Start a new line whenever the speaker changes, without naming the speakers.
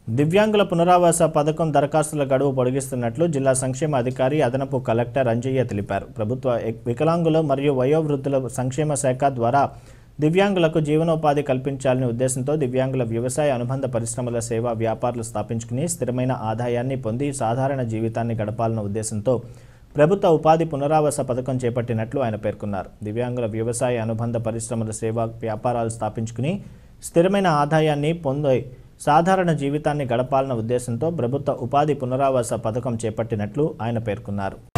దివ్యాంగుల పునరావాస పథకం దరఖాస్తుల గడువు పొడిగిస్తున్నట్లు జిల్లా సంక్షేమ అధికారి అదనపు కలెక్టర్ అంజయ్య తెలిపారు. ప్రభుత్వ వికలాంగుల మరియు వయోవృద్ధుల సంక్షేమ శాఖ ద్వారా దివ్యాంగులకు జీవనోపాధి కల్పించాలనే ఉద్దేశంతో దివ్యాంగుల వ్యవసాయ అనుబంధ పరిశ్రమల సేవా వ్యాపారాలు స్థాపించుకుని స్థిరమైన ఆదాయాన్ని పొంది సాధారణ జీవితాన్ని గడపాలన్న ఉద్దేశంతో ప్రభుత్వ ఉపాధి పునరావాస పథకం చేపట్టినట్లు ఆయన పేర్కొన్నారు. దివ్యాంగుల వ్యవసాయ అనుబంధ పరిశ్రమల సేవా వ్యాపారాలు స్థాపించుకుని స్థిరమైన ఆదాయాన్ని పొంది సాధారణ జీవితాన్ని గడపాలన్న ఉద్దేశంతో ప్రభుత్వ ఉపాధి పునరావాస పథకం చేపట్టినట్లు ఆయన పేర్కొన్నారు.